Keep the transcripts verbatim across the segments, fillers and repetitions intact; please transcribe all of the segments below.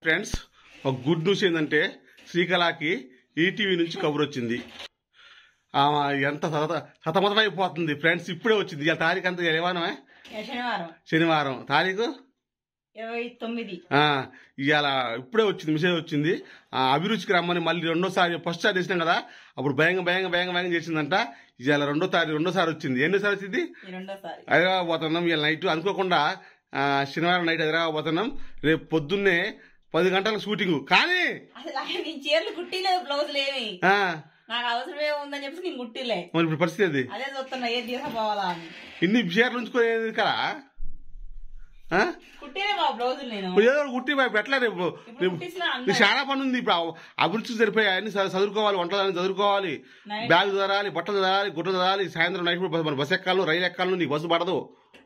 Friends ఒక good news ఏంటంటే శ్రీకళకి ETV నుంచి కబురు వచ్చింది. ఎంత సతమతం అయిపోతుంది ఫ్రెండ్స్. ఇప్పుడే వచ్చింది. ఇవాళ తారీఖు అంతా శనివారమే శనివారం శనివారం తారీఖు ఇరవై తొమ్మిది. ఇవాళ ఇప్పుడే వచ్చింది, మెసేజ్ వచ్చింది. అభిరుచికి రమ్మని మళ్ళీ రెండోసారి ఫస్ట్ సారి చేసినాం కదా, అప్పుడు భయంగా భయంగా భయంగా భయంగా చేసిందంట. ఇవాళ రెండో తారీఖు రెండోసారి వచ్చింది. ఎన్నోసారి వచ్చింది? హైదరాబాద్ పోతున్నాం ఇవాళ నైట్. అనుకోకుండా శనివారం నైట్ హైదరాబాద్ పోతున్నాం. రేపు పొద్దున్నే పది గంటలకు షూటింగ్. కానీ చీరలు కుట్టిలేదు, బ్లౌజులు ఏమి నాకు అవసరమే ఉందని చెప్పి నేను కుట్టిలే. మరి ఇప్పుడు పరిస్థితి అది అదే చూస్తున్నా, ఏ తీసుకుపోవాలా అని. ఇన్ని చీరలు ఉంచుకోలేదు కదా, కుట్టినే మా బ్లౌజులు నేను ఏదో కుట్టి పెట్టలే. రేపు చాలా పని ఉంది. ఇప్పుడు అభిరుచి సరిపోయాయి. అన్ని చదువుకోవాలి, వంటలు చదువుకోవాలి, బ్యాగ్ చదవాలి, బట్టలు చదవాలి, గుడ్డలు చదవాలి. సాయంత్రం నైట్ మన బస్సు ఎక్కాలి, రైలు ఎక్కాలి, నీకు బస్సు పడదు.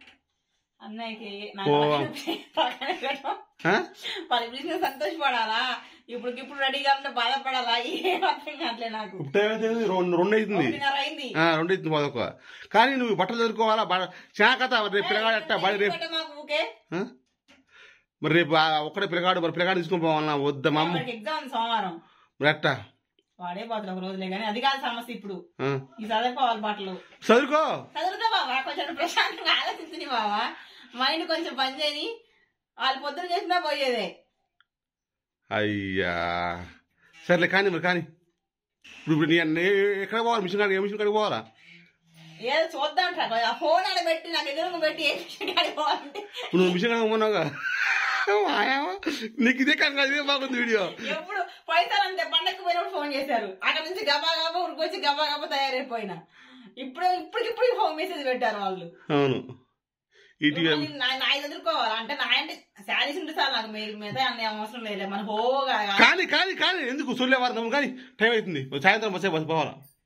సంతోషపడాలా, ఇప్పుడు ఇప్పుడు రెడీగా ఉంటే బాధపడాలా, ఏం అర్థం కావట్లే నాకు. రెండు అవుతుంది రెండు అవుతుంది పదొక. కానీ నువ్వు బట్టలు చదువుకోవాలా, చాలా కథ. రేపు పిల్లగాడు ఎట్టా బడి రేపు మరి రేపు ఒక్కడే పిల్లగాడు మరి పిల్లగాడు తీసుకుని పోవాలన్నా వద్దా? మా అమ్మ ఎగ్జామ్ సోమవారం మరి ఎట్టా వాడే పోతుంది ఒక రోజులే. కానీ అది కాదు సమస్య. ఇప్పుడు ఈ చదువుకోవాలి, బట్టలు చదువుకో చదువుతా బాబా. కొంచెం ప్రశాంతంగా ఆలోచించింది బాబా. మైండ్ కొంచెం పని చేయని. వాళ్ళు పొద్దున చేసినా పోయేదే. అయ్యా సర్లే కానీ మరి కానీ ఇప్పుడు ఎక్కడ పోవాలి? మిషన్ కాడికి ఏ మిషన్ కాడికి పోవాలా? ఏదో చూద్దాం. ఫోన్ ఆడ పెట్టి నాకు ఎదురు పెట్టి ఏ మిషన్ కాడికి పోవాలంటే నువ్వు మిషన్ కాడికి పోన్నావుగా. నీకు ఇదే కానీ ఇదే బాగుంది వీడియో. ఎప్పుడు పైసలు అంటే పండగకు పోయినప్పుడు ఫోన్ చేశారు. అక్కడ నుంచి గబా గబా ఉరికొచ్చి గబా గబా తయారైపోయినా. ఇప్పుడు ఇప్పటికిప్పుడు ఫోన్ మెసేజ్ పెట్టారు వాళ్ళు. అవును నా ఎదుర్కోవాలి అంటే నా అంటే శారీస్ ఉంటే సార్ నాకు మీద అన్ని అవసరం లేదు. మన హోగా కానీ కానీ కానీ ఎందుకు సొల్లేవారు కానీ టైం అవుతుంది. సాయంత్రం బస్సే బస్సు పోవాలా.